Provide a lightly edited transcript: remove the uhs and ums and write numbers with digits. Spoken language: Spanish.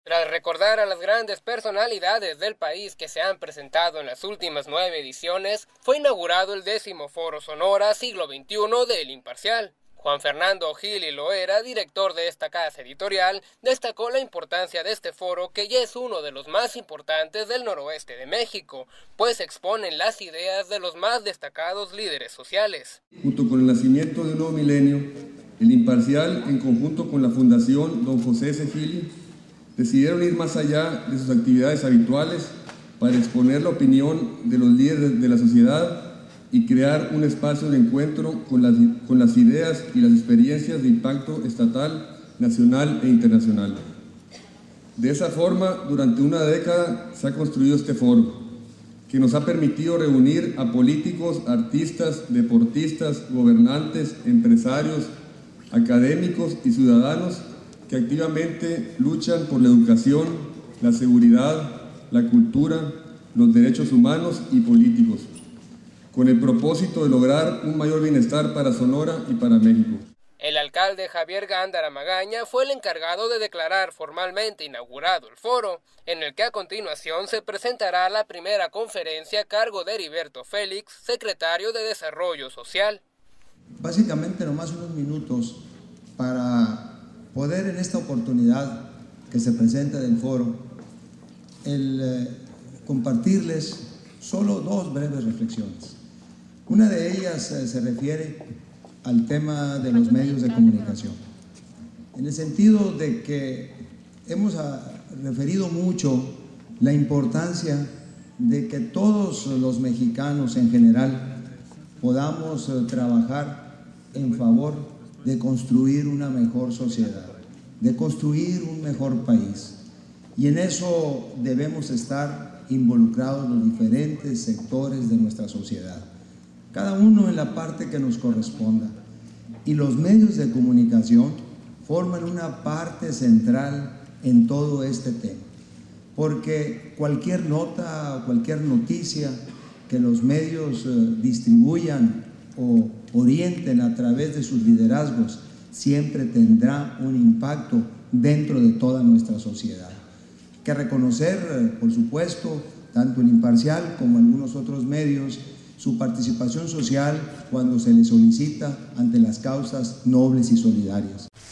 Tras recordar a las grandes personalidades del país que se han presentado en las últimas 9 ediciones, fue inaugurado el 10º Foro Sonora Siglo XXI de El Imparcial. Juan Fernando Gil y Loera, director de esta casa editorial, destacó la importancia de este foro, que ya es uno de los más importantes del noroeste de México, pues exponen las ideas de los más destacados líderes sociales. Junto con el nacimiento de un nuevo milenio, El Imparcial, en conjunto con la Fundación Don José S. Gili, decidieron ir más allá de sus actividades habituales para exponer la opinión de los líderes de la sociedad y crear un espacio de encuentro con las ideas y las experiencias de impacto estatal, nacional e internacional. De esa forma, durante una década se ha construido este foro, que nos ha permitido reunir a políticos, artistas, deportistas, gobernantes, empresarios, académicos y ciudadanos que activamente luchan por la educación, la seguridad, la cultura, los derechos humanos y políticos, con el propósito de lograr un mayor bienestar para Sonora y para México. El alcalde Javier Gándara Magaña fue el encargado de declarar formalmente inaugurado el foro, en el que a continuación se presentará la primera conferencia a cargo de Heriberto Félix, secretario de Desarrollo Social. Básicamente nomás unos minutos para poder en esta oportunidad que se presenta del foro, compartirles solo 2 breves reflexiones. Una de ellas se refiere al tema de los medios de comunicación, en el sentido de que hemos referido mucho la importancia de que todos los mexicanos en general podamos trabajar en favor de construir una mejor sociedad, de construir un mejor país. Y en eso debemos estar involucrados los diferentes sectores de nuestra sociedad, cada uno en la parte que nos corresponda. Y los medios de comunicación forman una parte central en todo este tema, porque cualquier nota, cualquier noticia que los medios distribuyan o orienten a través de sus liderazgos siempre tendrá un impacto dentro de toda nuestra sociedad. Hay que reconocer, por supuesto, tanto El Imparcial como algunos otros medios, su participación social cuando se les solicita ante las causas nobles y solidarias.